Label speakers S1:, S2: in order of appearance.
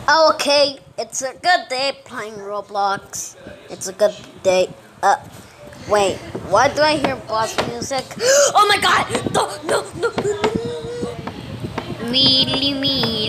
S1: Okay, it's a good day playing Roblox. It's a good day. Wait, why do I hear boss music? Oh my god! No, no, no, no, no. Mealy, mealy.